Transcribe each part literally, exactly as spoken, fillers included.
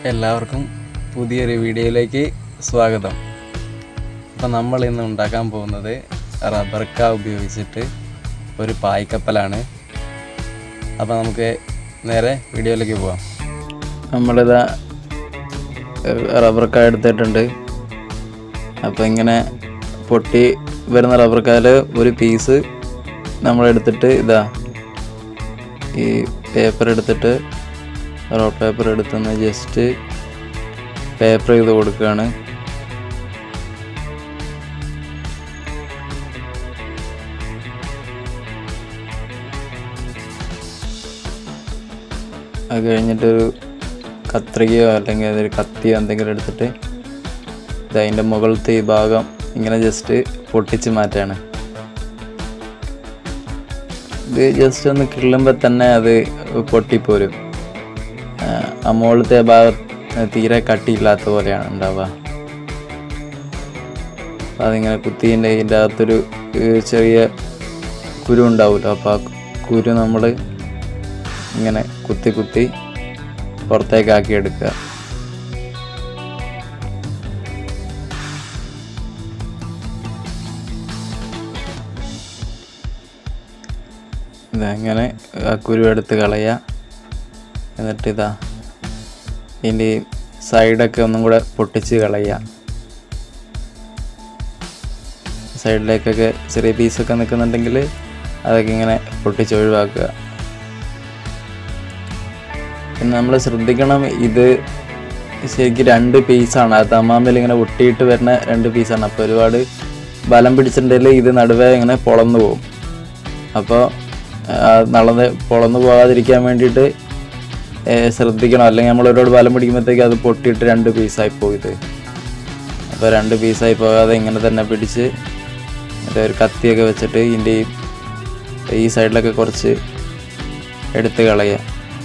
എല്ലാവർക്കും പുതിയൊരു വീഡിയോയിലേക്ക് സ്വാഗതം. അപ്പോൾ നമ്മൾ ഇന്ന് ഉണ്ടാക്കാൻ പോകുന്നത് റബ്ബർ കാ ഉപയോഗിച്ചിട്ട് ഒരു പായ്ക്കപ്പലാണ്. അപ്പോൾ നമുക്ക് നേരെ വീഡിയോയിലേക്ക് പോകാം. നമ്മളിതാ റബ്ബർ കാ എടുത്തിട്ടുണ്ട്. അപ്പോൾ ഇങ്ങനെ പൊട്ടി വരുന്ന റബ്ബർ കായിൽ ഒരു പീസ് നമ്മളെടുത്തിട്ട് ഇതാ ഈ പേപ്പർ എടുത്തിട്ട് റോൾ പേപ്പർ എടുത്തുനിന്ന് ജസ്റ്റ് പേപ്പർ ചെയ്ത് കൊടുക്കുകയാണ്. അത് കഴിഞ്ഞിട്ടൊരു കത്രികയോ അല്ലെങ്കിൽ അതൊരു കത്തിയോ എന്തെങ്കിലും എടുത്തിട്ട് ഇത് അതിൻ്റെ മുകളിലത്തെ ഈ ഭാഗം ഇങ്ങനെ ജസ്റ്റ് പൊട്ടിച്ച് മാറ്റാണ്. ഇത് ജസ്റ്റ് ഒന്ന് കിള്ളുമ്പോൾ തന്നെ അത് പൊട്ടിപ്പോരും. ആ മുകളിലത്തെ ഭാഗം തീരെ കട്ടിയില്ലാത്ത പോലെയാണ് ഉണ്ടാവുക. അപ്പം അതിങ്ങനെ കുത്തീൻ്റെ ഇതിൻ്റെ അകത്തൊരു ചെറിയ കുരു ഉണ്ടാവുമല്ലോ. അപ്പോൾ ആ കുരു നമ്മൾ ഇങ്ങനെ കുത്തി കുത്തി പുറത്തേക്കാക്കി എടുക്കുക. ഇതങ്ങനെ ആ കുരു എടുത്ത് കളയുക. എന്നിട്ട് ഇതാ ഇതിൻ്റെ സൈഡൊക്കെ ഒന്നും കൂടെ പൊട്ടിച്ച് കളയുക. സൈഡിലേക്കൊക്കെ ചെറിയ പീസൊക്കെ നിൽക്കുന്നുണ്ടെങ്കിൽ അതൊക്കെ ഇങ്ങനെ പൊട്ടിച്ച് ഒഴിവാക്കുക. പിന്നെ നമ്മൾ ശ്രദ്ധിക്കണം, ഇത് ശരിക്കും രണ്ട് പീസാണ്. അത് തമാമിൽ ഇങ്ങനെ ഒട്ടിയിട്ട് വരുന്ന രണ്ട് പീസാണ്. അപ്പോൾ ഒരുപാട് ബലം പിടിച്ചിട്ടുണ്ടെങ്കിൽ ഇത് നടുവേ ഇങ്ങനെ പൊളന്നു പോകും. അപ്പോൾ നളന്ന് പൊളന്നു പോകാതിരിക്കാൻ വേണ്ടിയിട്ട് ശ്രദ്ധിക്കണം. അല്ലെങ്കിൽ നമ്മൾ ഒരുപാട് ബലം പിടിക്കുമ്പോഴത്തേക്ക് അത് പൊട്ടിയിട്ട് രണ്ട് പീസായി പോയത്. അപ്പോൾ രണ്ട് പീസായി പോകാതെ ഇങ്ങനെ തന്നെ പിടിച്ച് ഒരു കത്തിയൊക്കെ വെച്ചിട്ട് ഇതിൻ്റെ ഈ സൈഡിലൊക്കെ കുറച്ച് എടുത്ത് കളയുക.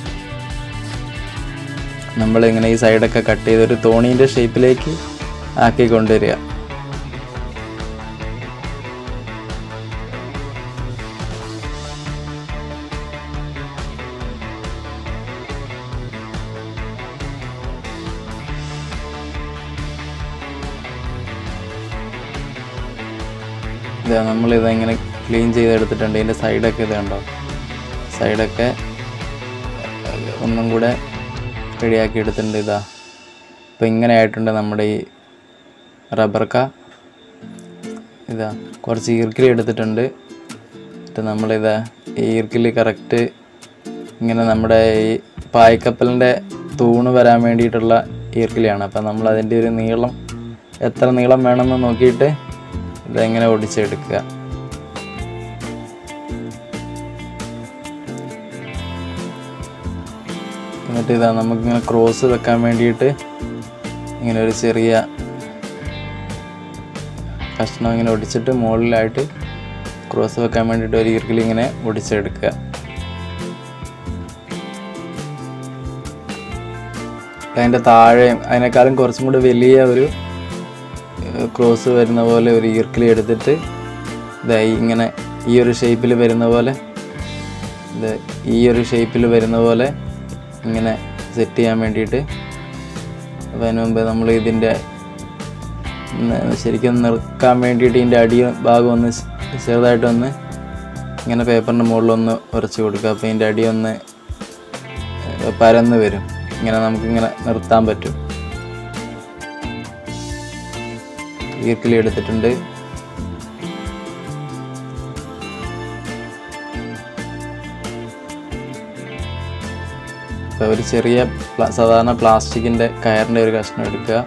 നമ്മളിങ്ങനെ ഈ സൈഡൊക്കെ കട്ട് ചെയ്തൊരു തോണീൻ്റെ ഷേപ്പിലേക്ക് ആക്കി കൊണ്ടുവരിക. ഇതാ നമ്മളിതങ്ങനെ ക്ലീൻ ചെയ്തെടുത്തിട്ടുണ്ട്. ഇതിൻ്റെ സൈഡൊക്കെ ഇത് കണ്ടോ, സൈഡൊക്കെ ഒന്നും കൂടെ റെഡിയാക്കി എടുത്തിട്ടുണ്ട്. ഇതാ അപ്പോൾ ഇങ്ങനെ ആയിട്ടുണ്ട് നമ്മുടെ ഈ റബ്ബർ കാ. ഇതാ കുറച്ച് ഈർക്കിലി എടുത്തിട്ടുണ്ട്. എന്നിട്ട് നമ്മളിതാ ഈ ഈർക്കിലി കറക്റ്റ് ഇങ്ങനെ നമ്മുടെ ഈ പായ്ക്കപ്പലിൻ്റെ തൂണ് വരാൻ വേണ്ടിയിട്ടുള്ള ഈർക്കിലിയാണ്. അപ്പോൾ നമ്മളതിൻ്റെ ഒരു നീളം എത്ര നീളം വേണമെന്ന് നോക്കിയിട്ട് ഇതെങ്ങനെ ഒടിച്ചെടുക്കുക. എന്നിട്ട് ഇതാ നമുക്കിങ്ങനെ ക്രോസ് വെക്കാൻ വേണ്ടിയിട്ട് ഇങ്ങനെ ഒരു ചെറിയ കഷ്ണം ഇങ്ങനെ ഒടിച്ചിട്ട് മുകളിലായിട്ട് ക്രോസ് വെക്കാൻ വേണ്ടിയിട്ട് ഒരു ഈർക്കിൽ ഇങ്ങനെ ഒടിച്ചെടുക്കുക. അതിൻ്റെ താഴെയും അതിനേക്കാളും കുറച്ചും കൂടി വലിയ ഒരു ക്രോസ് വരുന്ന പോലെ ഒരു ഈർക്കിലി എടുത്തിട്ട് ഇതായി ഇങ്ങനെ ഈ ഒരു ഷേപ്പിൽ വരുന്ന പോലെ ഇത് ഈ ഒരു ഷേപ്പിൽ വരുന്ന പോലെ ഇങ്ങനെ സെറ്റ് ചെയ്യാൻ വേണ്ടിയിട്ട്. അപ്പോൾ അതിന് മുമ്പ് നമ്മൾ ഇതിൻ്റെ ശരിക്കും നിൽക്കാൻ വേണ്ടിയിട്ട് ഇതിൻ്റെ അടി ഭാഗം ഒന്ന് ചെറുതായിട്ടൊന്ന് ഇങ്ങനെ പേപ്പറിൻ്റെ മുകളിലൊന്ന് ഉരച്ച് കൊടുക്കുക. അപ്പോൾ ഇതിൻ്റെ അടി ഒന്ന് പരന്ന് വരും. ഇങ്ങനെ നമുക്കിങ്ങനെ നിർത്താൻ പറ്റും. ഈർക്കിലി എടുത്തിട്ടുണ്ട്. ഇപ്പോൾ ഒരു ചെറിയ സാധാരണ പ്ലാസ്റ്റിക്കിൻ്റെ കയറിൻ്റെ ഒരു കഷ്ണം എടുക്കുക.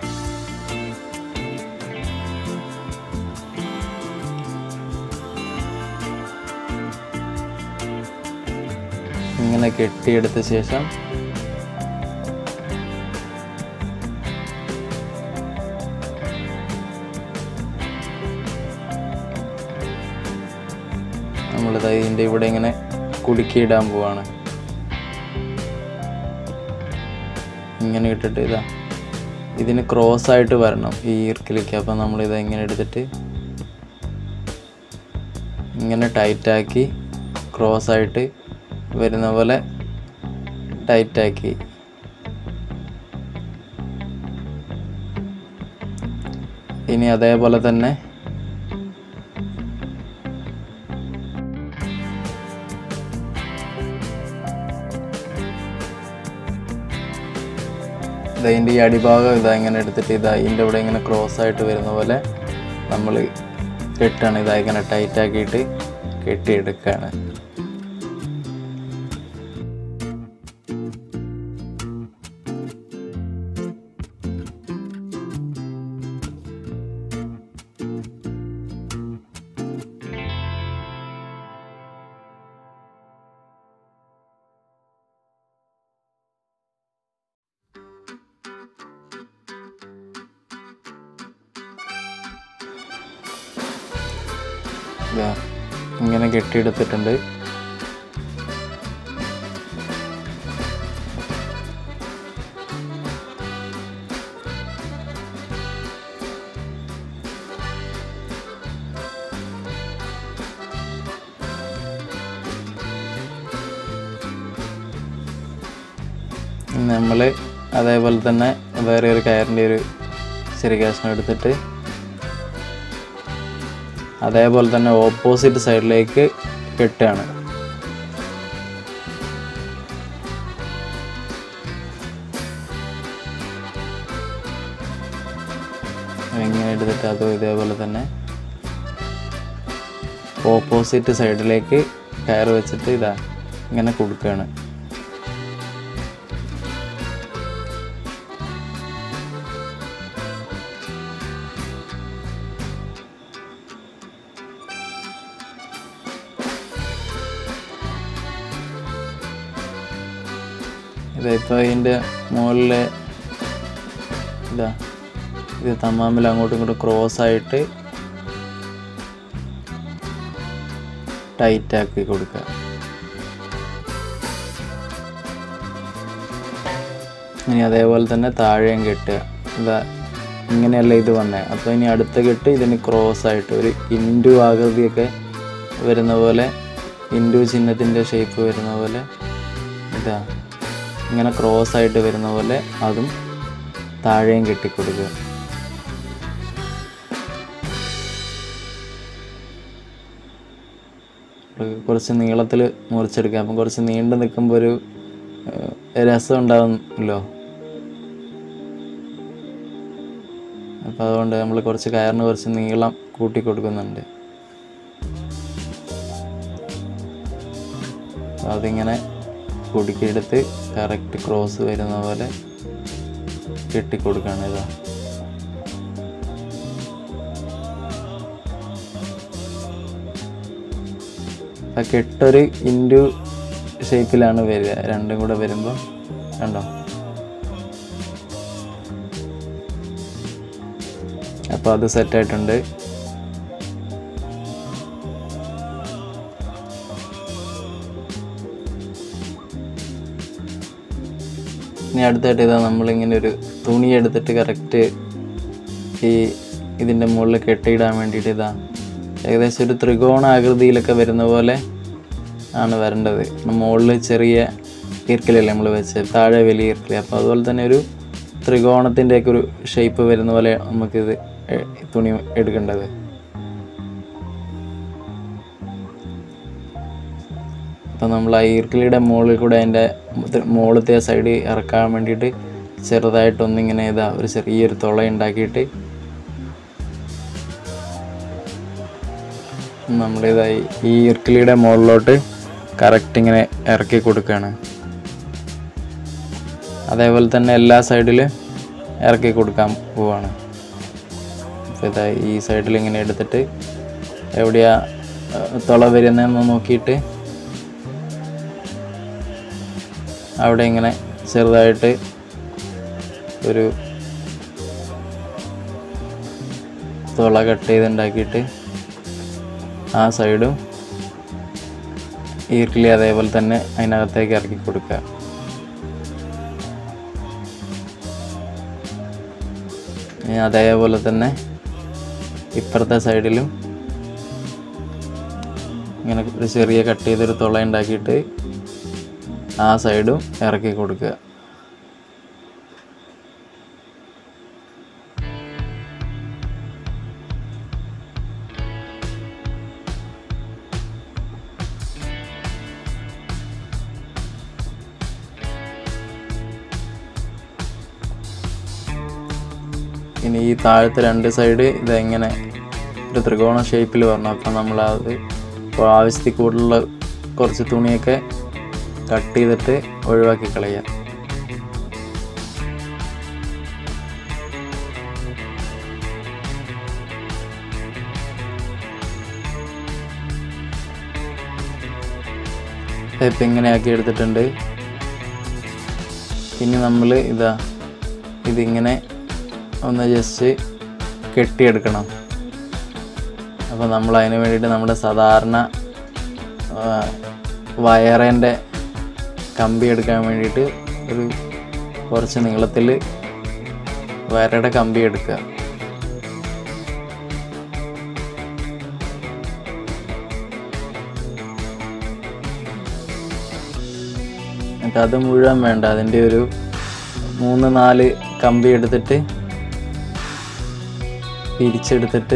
ഇങ്ങനെ കെട്ടിയെടുത്ത ശേഷം നമ്മളിത് ഇതിൻ്റെ ഇവിടെ ഇങ്ങനെ കുടുക്കിയിടാൻ പോവാണ്. ഇങ്ങനെ ഇട്ടിട്ട് ഇതാ ഇതിന് ക്രോസ് ആയിട്ട് വരണം ഈ ഈർക്കിലേക്ക്. അപ്പോൾ നമ്മളിത് ഇങ്ങനെ എടുത്തിട്ട് ഇങ്ങനെ ടൈറ്റാക്കി ക്രോസ് ആയിട്ട് വരുന്ന പോലെ ടൈറ്റാക്കി ഇനി അതേപോലെ തന്നെ ഇതിൻ്റെ ഈ അടിഭാഗം ഇതാ ഇങ്ങനെ എടുത്തിട്ട് ഇതാ ഇതിൻ്റെ ഇവിടെ ഇങ്ങനെ ക്രോസ് ആയിട്ട് വരുന്ന പോലെ നമ്മൾ കെട്ടാണ്. ഇതാ ഇങ്ങനെ ടൈറ്റാക്കിയിട്ട് കെട്ടിയെടുക്കുകയാണ്. ഇങ്ങനെ കെട്ടിയെടുത്തിട്ടുണ്ട്. നമ്മൾ അതേപോലെ തന്നെ വേറെ ഒരു കയറിൻ്റെ ഒരു ചെറിയ കഷ്ണം എടുത്തിട്ട് അതേപോലെ തന്നെ ഓപ്പോസിറ്റ് സൈഡിലേക്ക് കെട്ടുകയാണ്. ഇങ്ങനെ എടുത്തിട്ട് അതും ഇതേപോലെ തന്നെ ഓപ്പോസിറ്റ് സൈഡിലേക്ക് കയറ് വെച്ചിട്ട് ഇതാ ഇങ്ങനെ കൊടുക്കുകയാണ്. ഇതിപ്പോൾ ഇതിൻ്റെ മുകളിൽ ഇതാ ഇത് തമ്മാമിൽ അങ്ങോട്ടും ഇങ്ങോട്ടും ക്രോസ് ആയിട്ട് ടൈറ്റാക്കി കൊടുക്കുക. ഇനി അതേപോലെ തന്നെ താഴെയും കെട്ടുക. ഇതാ ഇങ്ങനെയല്ല ഇത് വന്നേ. അപ്പോൾ ഇനി അടുത്ത കെട്ട് ഇതിന് ക്രോസ് ആയിട്ട് ഒരു ഇൻഡു ആകൃതിയൊക്കെ വരുന്ന പോലെ, ഇൻഡു ചിഹ്നത്തിൻ്റെ ഷേപ്പ് വരുന്ന പോലെ ഇതാ ഇങ്ങനെ ക്രോസ് ആയിട്ട് വരുന്ന പോലെ അതും താഴെയും കെട്ടിക്കൊടുക്കുക. കുറച്ച് നീളത്തിൽ മുറിച്ചെടുക്കുക. അപ്പം കുറച്ച് നീണ്ടു നിൽക്കുമ്പോൾ ഒരു രസം ഉണ്ടാകുമല്ലോ. അപ്പോൾ അതുകൊണ്ട് നമ്മൾ കുറച്ച് കയറിന് കുറച്ച് നീളം കൂട്ടി കൊടുക്കുന്നുണ്ട്. അതിങ്ങനെ കുടുക്കിയെടുത്ത് കറക്റ്റ് ക്രോസ് വരുന്ന പോലെ കെട്ടിക്കൊടുക്കുകയാണ്. ഇതാ ആ കെട്ടൊരു ഇൻഡു ഷേപ്പിലാണ് വരിക. രണ്ടും കൂടെ വരുമ്പോൾ കണ്ടോ. അപ്പോൾ അത് സെറ്റായിട്ടുണ്ട്. ഇനി അടുത്തായിട്ട് ഇതാ നമ്മളിങ്ങനെ ഒരു തുണി എടുത്തിട്ട് കറക്റ്റ് ഈ ഇതിൻ്റെ മുകളിൽ കെട്ടിയിടാൻ വേണ്ടിയിട്ട് ഇതാ ഏകദേശം ഒരു ത്രികോണ ആകൃതിയിലൊക്കെ വരുന്ന പോലെ ആണ് വരേണ്ടത്. മുകളിൽ ചെറിയ ഈർക്കിലല്ലേ നമ്മൾ വെച്ച്, താഴെ വലിയ ഈർക്കിലി. അപ്പോൾ അതുപോലെ തന്നെ ഒരു ത്രികോണത്തിൻ്റെയൊക്കെ ഒരു ഷേപ്പ് വരുന്ന പോലെ നമുക്കിത് തുണി എടുക്കേണ്ടത്. അപ്പോൾ നമ്മൾ ആ ഈർക്കിലിയുടെ മുകളിൽ കൂടെ അതിൻ്റെ മുകളിലത്തെ സൈഡ് ഇറക്കാൻ വേണ്ടിയിട്ട് ചെറുതായിട്ടൊന്നിങ്ങനെ ഇതാ ഒരു ചെറിയൊരു തുള ഉണ്ടാക്കിയിട്ട് നമ്മളിതായി ഈ ഈർക്കിലിയുടെ മുകളിലോട്ട് കറക്റ്റ് ഇങ്ങനെ ഇറക്കി കൊടുക്കുകയാണ്. അതേപോലെ തന്നെ എല്ലാ സൈഡിലും ഇറക്കി കൊടുക്കാൻ പോവാണ്. അപ്പോൾ ഇതാ ഈ സൈഡിൽ ഇങ്ങനെ എടുത്തിട്ട് എവിടെയാ തുള വരുന്നതെന്ന് നോക്കിയിട്ട് അവിടെ ഇങ്ങനെ ചെറുതായിട്ട് ഒരു തുള കട്ട് ചെയ്തുണ്ടാക്കിയിട്ട് ആ സൈഡും ഈർക്കിലി അതേപോലെ തന്നെ അതിനകത്തേക്ക് ഇറക്കി കൊടുക്കുക. അതേപോലെ തന്നെ ഇപ്പുറത്തെ സൈഡിലും ഇങ്ങനെ ഒരു ചെറിയ കട്ട് ചെയ്തൊരു തുള ഉണ്ടാക്കിയിട്ട് ആ സൈഡും ഇറക്കി കൊടുക്കുക. ഇനി ഈ താഴത്തെ രണ്ട് സൈഡ് ഇതെങ്ങനെ ഒരു ത്രികോണ ഷേപ്പിൽ വരണം. അപ്പം നമ്മളത് ആവശ്യത്തിൽ കൂടുതലുള്ള കുറച്ച് തുണിയൊക്കെ കട്ട് ചെയ്തിട്ട് ഒഴിവാക്കി കളയാം. ഇപ്പം ഇങ്ങനെ ആക്കി എടുത്തിട്ടുണ്ട്. ഇനി നമ്മൾ ഇതാ ഇതിങ്ങനെ ഒന്ന് ജസ്റ്റ് കെട്ടിയെടുക്കണം. അപ്പോൾ നമ്മൾ അതിന് വേണ്ടിയിട്ട് നമ്മുടെ സാധാരണ വയറിൻ്റെ കമ്പി എടുക്കാൻ വേണ്ടിയിട്ട് ഒരു കുറച്ച് നീളത്തിൽ വയറുടെ കമ്പി എടുക്കുക. എന്നിട്ട് അത് മുഴുവൻ വേണ്ട, അതിൻ്റെ ഒരു മൂന്ന് നാല് കമ്പി എടുത്തിട്ട് പിരിച്ചെടുത്തിട്ട്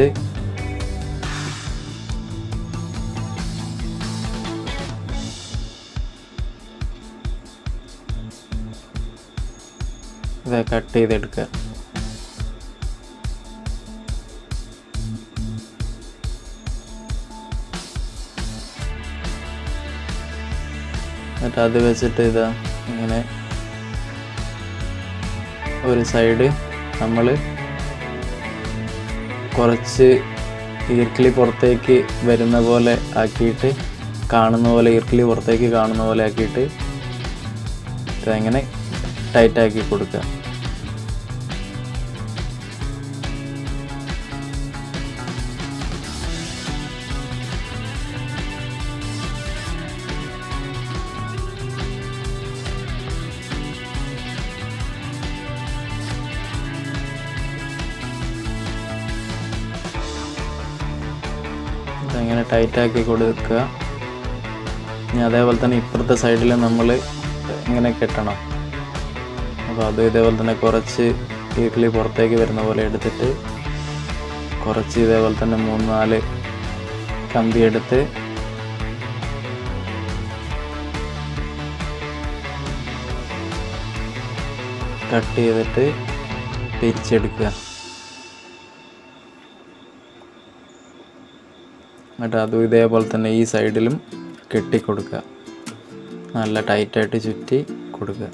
ഇത് കട്ട് ചെയ്തെടുക്കുക. എന്നിട്ട് അത് വെച്ചിട്ട് ഇതാ ഇങ്ങനെ ഒരു സൈഡ് നമ്മൾ കുറച്ച് ഈർക്കിളി പുറത്തേക്ക് വരുന്ന പോലെ ആക്കിയിട്ട് കാണുന്ന പോലെ ഈർക്കിളി പുറത്തേക്ക് കാണുന്ന പോലെ ആക്കിയിട്ട് ഇതങ്ങനെ ടൈറ്റാക്കി കൊടുക്കുക. ഇങ്ങനെ ടൈറ്റാക്കി കൊടുക്കുക. ഇനി അതേപോലെ തന്നെ ഇപ്പുറത്തെ സൈഡിൽ നമ്മൾ ഇങ്ങനെ കെട്ടണം. അപ്പോൾ അത് ഇതേപോലെ തന്നെ കുറച്ച് ഈർക്കിളി പുറത്തേക്ക് വരുന്ന പോലെ എടുത്തിട്ട് കുറച്ച് ഇതേപോലെ തന്നെ മൂന്ന് നാല് കമ്പി എടുത്ത് കട്ട് ചെയ്തിട്ട് പിരിച്ചെടുക്കുക. എന്നിട്ട് അതും ഇതേപോലെ തന്നെ ഈ സൈഡിലും കെട്ടിക്കൊടുക്കുക. നല്ല ടൈറ്റായിട്ട് ചുറ്റി കൊടുക്കുക.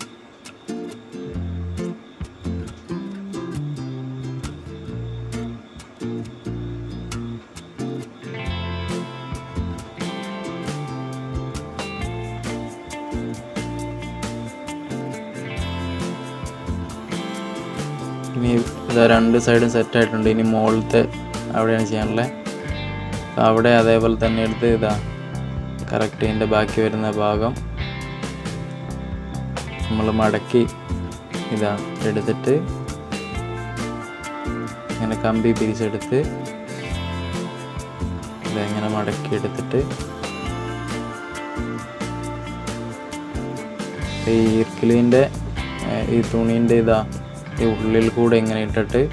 ഇനി ഇതാ രണ്ട് സൈഡും സെറ്റായിട്ടുണ്ട്. ഇനി മുകളിലത്തെ അവിടെയാണ് ചെയ്യാനുള്ളത്. അവിടെ അതേപോലെ തന്നെ എടുത്ത് ഇതാ കറക്റ്റ് ഇതിൻ്റെ ബാക്കി വരുന്ന ഭാഗം നമ്മൾ മടക്കി ഇതാ എടുത്തിട്ട് ഇങ്ങനെ കമ്പി പിരിച്ചെടുത്ത് ഇതാ ഇങ്ങനെ മടക്കി എടുത്തിട്ട് ഈ ഈർക്കിളിൻ്റെ ഈ തുണീൻ്റെ ഇതാ ഈ ഉള്ളിൽ കൂടെ ഇങ്ങനെ ഇട്ടിട്ട്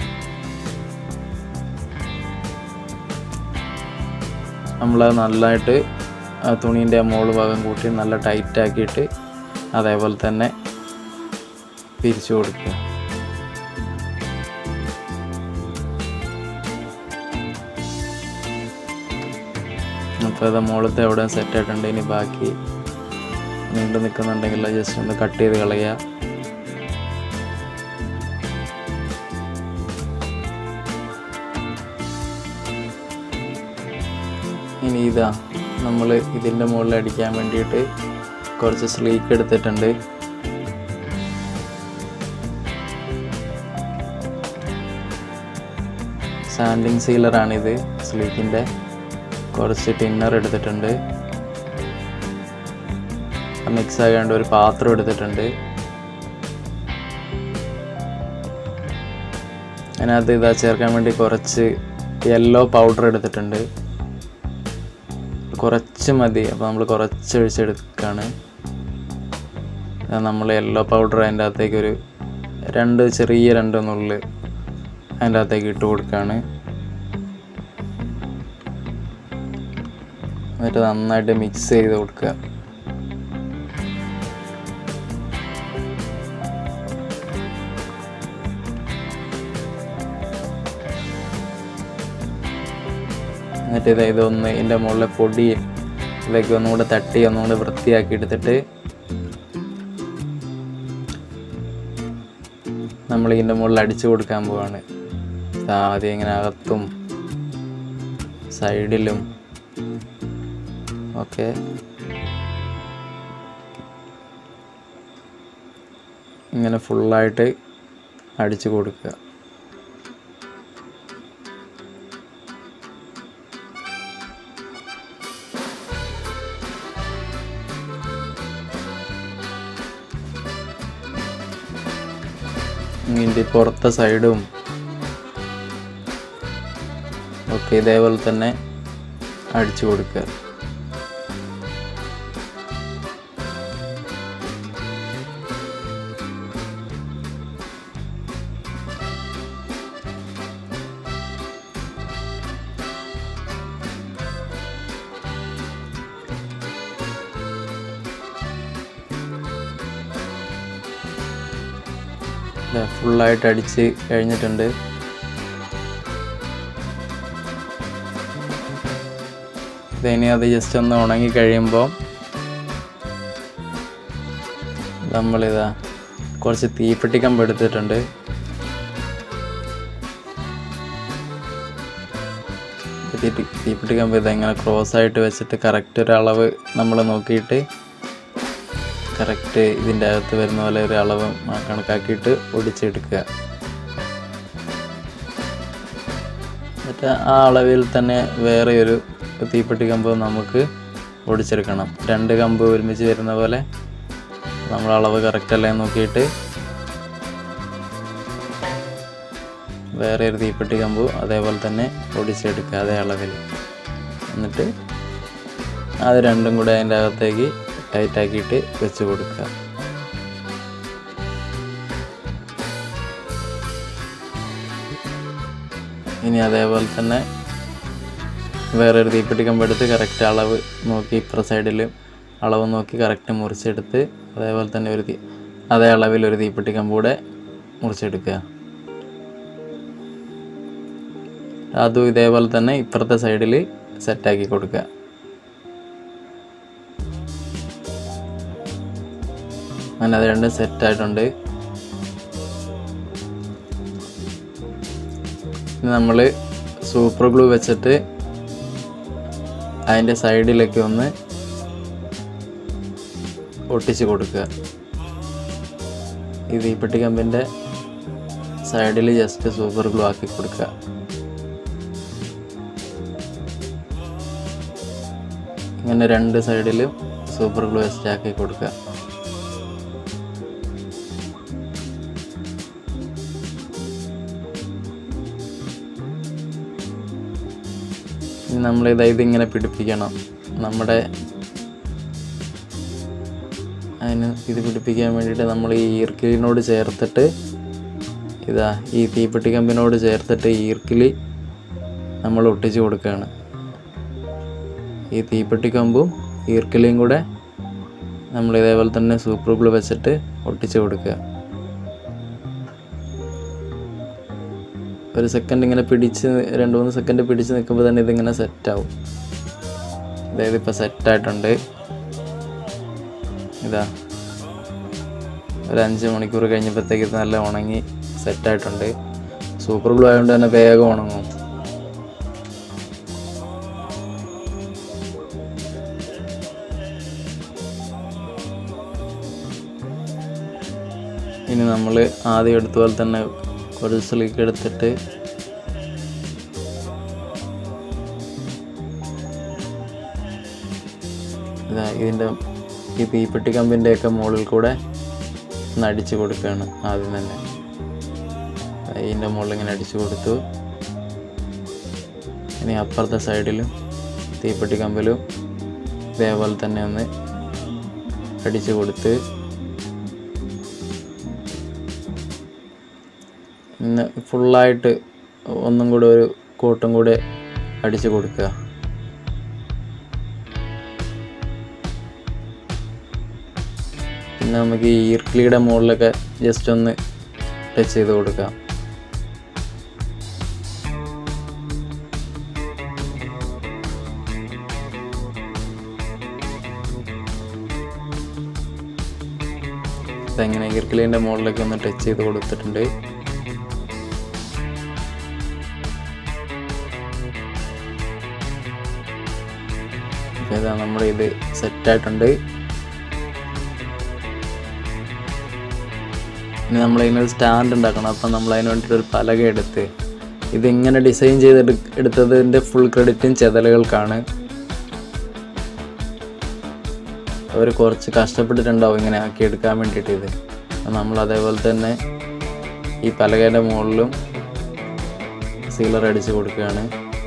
നമ്മളത് നല്ലതായിട്ട് ആ തുണീൻ്റെ മുകൾ ഭാഗം കൂട്ടി നല്ല ടൈറ്റാക്കിയിട്ട് അതേപോലെ തന്നെ പിരിച്ചു കൊടുക്കുക. അപ്പോൾ അത് മുകളത്തെ എവിടെ സെറ്റായിട്ടുണ്ട്. ഇനി ബാക്കി നീണ്ടു നിൽക്കുന്നുണ്ടെങ്കിൽ ജസ്റ്റ് ഒന്ന് കട്ട് ചെയ്ത് കളയുക. ഇനി ഇതാ നമ്മൾ ഇതിൻ്റെ മുകളിൽ അടിക്കാൻ വേണ്ടിയിട്ട് കുറച്ച് സ്ലീക്ക് എടുത്തിട്ടുണ്ട്. സാൻഡിങ് സീലറാണിത്. സ്ലീക്കിൻ്റെ കുറച്ച് ടിന്നർ എടുത്തിട്ടുണ്ട്. മിക്സ് ആകാണ്ട് ഒരു പാത്രം എടുത്തിട്ടുണ്ട്. അതിനകത്ത് ഇതാ ചേർക്കാൻ വേണ്ടി കുറച്ച് യെല്ലോ പൗഡർ എടുത്തിട്ടുണ്ട്. കുറച്ച് മതി, അപ്പോൾ നമ്മൾ കുറച്ച് ഒഴിച്ചെടുക്കുകയാണ്. നമ്മൾ യെല്ലോ പൗഡർ അതിൻ്റെ അകത്തേക്കൊരു രണ്ട് ചെറിയ രണ്ട് നുള്ള് അതിൻ്റെ അകത്തേക്ക് ഇട്ട് കൊടുക്കുകയാണ്. എന്നിട്ട് നന്നായിട്ട് മിക്സ് ചെയ്ത് കൊടുക്കുക. എന്നിട്ട് ഇത് ഇതൊന്ന് ഇതിൻ്റെ മുകളിലെ പൊടി ഇതൊക്കെ ഒന്നുകൂടെ തട്ടി ഒന്നുകൂടെ വൃത്തിയാക്കി എടുത്തിട്ട് നമ്മൾ ഇതിൻ്റെ മുകളിൽ അടിച്ചു കൊടുക്കാൻ പോവാണ്. ആദ്യം ഇങ്ങനെ അകത്തും സൈഡിലും ഒക്കെ ഇങ്ങനെ ഫുള്ളായിട്ട് അടിച്ചു കൊടുക്കുക. ഇതിൻ്റെ പുറത്തെ സൈഡും ഒക്കെ ഇതേപോലെ തന്നെ അടിച്ചു കൊടുക്കുക. ഫുള്ളായിട്ട് അടിച്ച് കഴിഞ്ഞിട്ടുണ്ട്. ഇനി അത് ജസ്റ്റ് ഒന്ന് ഉണങ്ങി കഴിയുമ്പോൾ നമ്മളിതാ കുറച്ച് തീപ്പെട്ടി കമ്പ് എടുത്തിട്ടുണ്ട്. തീപ്പെട്ടി കമ്പ് ഇതെങ്ങനെ ക്രോസ് ആയിട്ട് വെച്ചിട്ട് കറക്റ്റ് ഒരു അളവ് നമ്മൾ നോക്കിയിട്ട് കറക്റ്റ് ഇതിൻ്റെ അകത്ത് വരുന്ന പോലെ ഒരു അളവ് കണക്കാക്കിയിട്ട് ഒടിച്ചെടുക്കുക. എന്നിട്ട് ആ അളവിൽ തന്നെ വേറെ ഒരു തീപ്പെട്ടി കമ്പ് നമുക്ക് ഒടിച്ചെടുക്കണം. രണ്ട് കമ്പ് ഒരുമിച്ച് വരുന്ന പോലെ നമ്മൾ അളവ് കറക്റ്റ് അല്ലേ നോക്കിയിട്ട് വേറെ ഒരു തീപ്പെട്ടി കമ്പ് അതേപോലെ തന്നെ ഒടിച്ചെടുക്കുക അതേ അളവിൽ. എന്നിട്ട് അത് രണ്ടും കൂടെ അതിൻ്റെ അകത്തേക്ക് ടൈറ്റാക്കിയിട്ട് വെച്ച് കൊടുക്കുക. ഇനി അതേപോലെ തന്നെ വേറൊരു തീപ്പെട്ടി കമ്പ് എടുത്ത് കറക്റ്റ് അളവ് നോക്കി ഇപ്പുറ സൈഡിൽ അളവ് നോക്കി കറക്റ്റ് മുറിച്ചെടുത്ത് അതേപോലെ തന്നെ ഒരു അതേ അളവിൽ ഒരു തീപ്പെട്ടി കമ്പ് കൂടെ മുറിച്ചെടുക്കുക. അതും ഇതേപോലെ തന്നെ ഇപ്പുറത്തെ സൈഡിൽ സെറ്റാക്കി കൊടുക്കുക. അങ്ങനെ അത് രണ്ടും സെറ്റായിട്ടുണ്ട്. ഇനി നമ്മൾ സൂപ്പർ ഗ്ലൂ വെച്ചിട്ട് അതിൻ്റെ സൈഡിലേക്ക് ഒന്ന് ഒട്ടിച്ച് കൊടുക്കുക. ഈ തീപ്പെട്ടി കമ്പിൻ്റെ സൈഡിൽ ജസ്റ്റ് സൂപ്പർ ഗ്ലൂ ആക്കി കൊടുക്കുക. ഇങ്ങനെ രണ്ട് സൈഡിലും സൂപ്പർ ഗ്ലൂ വെച്ചിട്ട് ആക്കി കൊടുക്കുക. നമ്മളിത് ഇതിങ്ങനെ പിടിപ്പിക്കണം. നമ്മുടെ അതിന് ഇത് പിടിപ്പിക്കാൻ വേണ്ടിയിട്ട് നമ്മൾ ഈ ഈർക്കിലിനോട് ചേർത്തിട്ട് ഇതാ ഈ തീപ്പെട്ടി കമ്പിനോട് ചേർത്തിട്ട് ഈർക്കിലി നമ്മൾ ഒട്ടിച്ച് കൊടുക്കുകയാണ്. ഈ തീപ്പെട്ടി കമ്പും ഈർക്കിലിയും കൂടെ നമ്മൾ ഇതേപോലെ തന്നെ സൂപ്പർ ഗ്ലൂ വെച്ചിട്ട് ഒട്ടിച്ച് കൊടുക്കുക. ഒരു സെക്കൻഡ് ഇങ്ങനെ പിടിച്ച് രണ്ട് മൂന്ന് സെക്കൻഡ് പിടിച്ച് നിൽക്കുമ്പോൾ തന്നെ ഇതിങ്ങനെ സെറ്റാവും. അതായത് ഇപ്പോൾ സെറ്റായിട്ടുണ്ട്. ഇതാ ഒരു അഞ്ച് മണിക്കൂർ കഴിഞ്ഞപ്പോഴത്തേക്ക് ഇത് നല്ല ഉണങ്ങി സെറ്റായിട്ടുണ്ട്. സൂപ്പർ ഗ്ലൂ ആയതുകൊണ്ട് തന്നെ വേഗം ഉണങ്ങും. ഇനി നമ്മൾ ആദ്യം എടുത്ത പോലെ തന്നെ കുറച്ച് സ്ലിക്ക് എടുത്തിട്ട് ഇതാ ഇതിൻ്റെ ഈ തീപ്പെട്ടി കമ്പിൻ്റെയൊക്കെ മുകളിൽ കൂടെ ഒന്ന് അടിച്ചു കൊടുക്കുകയാണ് ആദ്യം തന്നെ. ഇതിൻ്റെ മുകളിൽ ഇങ്ങനെ അടിച്ചു കൊടുത്തു. ഇനി അപ്പുറത്തെ സൈഡിലും തീപ്പെട്ടി കമ്പിലും ഇതേപോലെ തന്നെ ഒന്ന് അടിച്ചു കൊടുത്ത് ഇന്ന് ഫുള്ളായിട്ട് ഒന്നും കൂടെ ഒരു കോട്ടും കൂടെ അടിച്ചു കൊടുക്കുക. പിന്നെ നമുക്ക് ഈ ഈർക്കിലിയുടെ മുകളിലൊക്കെ ജസ്റ്റ് ഒന്ന് ടച്ച് ചെയ്ത് കൊടുക്കാം. ഇതെങ്ങനെ ഈർക്കിലിൻ്റെ മുകളിലേക്ക് ഒന്ന് ടച്ച് ചെയ്ത് കൊടുത്തിട്ടുണ്ട്. ഇതാ നമ്മുടെ ഇത് സെറ്റായിട്ടുണ്ട്. ഇനി നമ്മളതിനൊരു സ്റ്റാൻഡ് ഉണ്ടാക്കണം. അപ്പം നമ്മളതിന് വേണ്ടിയിട്ടൊരു പലക എടുത്ത് ഇതിങ്ങനെ ഡിസൈൻ ചെയ്തെടു എടുത്തതിൻ്റെ ഫുൾ ക്രെഡിറ്റും ചെതലുകൾക്കാണ്. അവർ കുറച്ച് കഷ്ടപ്പെട്ടിട്ടുണ്ടാവും ഇങ്ങനെ ആക്കി എടുക്കാൻ വേണ്ടിയിട്ട്. ഇത് നമ്മൾ അതേപോലെ തന്നെ ഈ പലകേൻ്റെ മുകളിലും സീലർ അടിച്ച് കൊടുക്കുകയാണ്.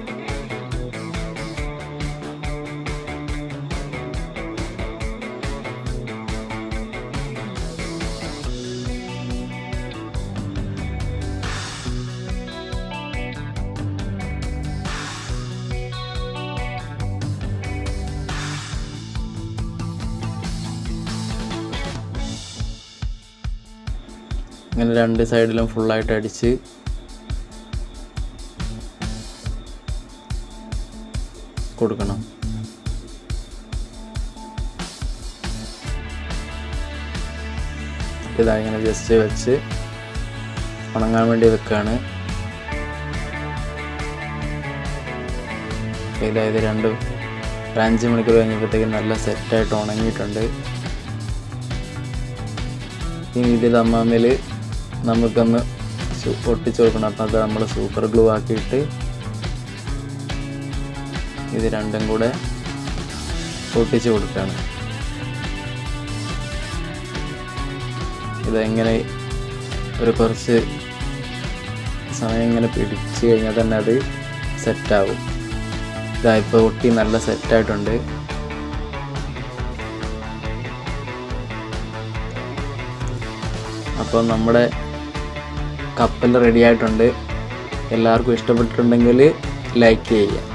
ഇങ്ങനെ രണ്ട് സൈഡിലും ഫുള്ളായിട്ട് അടിച്ച് കൊടുക്കണം. ഇതാ ഇങ്ങനെ ജസ്റ്റ് വെച്ച് ഉണങ്ങാൻ വേണ്ടി വെക്കുകയാണ്. ഇതായത് രണ്ടും ഒരു അഞ്ച് മണിക്കൂർ കഴിഞ്ഞപ്പോഴത്തേക്കും നല്ല സെറ്റായിട്ട് ഉണങ്ങിയിട്ടുണ്ട്. ഇനി ഇത് ദമ്മാമിൽ നമുക്കൊന്ന് ഒട്ടിച്ച് കൊടുക്കണം. അപ്പം അത് നമ്മൾ സൂപ്പർ ഗ്ലൂ ആക്കിയിട്ട് ഇത് രണ്ടും കൂടെ ഒട്ടിച്ച് കൊടുക്കുകയാണ്. ഇതെങ്ങനെ ഒരു കുറച്ച് സമയം ഇങ്ങനെ പിടിച്ച് കഴിഞ്ഞാൽ തന്നെ അത് സെറ്റാവും. ഇതാ ഇപ്പോൾ ഒട്ടി നല്ല സെറ്റായിട്ടുണ്ട്. അപ്പോൾ നമ്മുടെ കപ്പൽ റെഡി ആയിട്ടുണ്ട്. എല്ലാവർക്കും ഇഷ്ടപ്പെട്ടിട്ടുണ്ടെങ്കിൽ ലൈക്ക് ചെയ്യുക.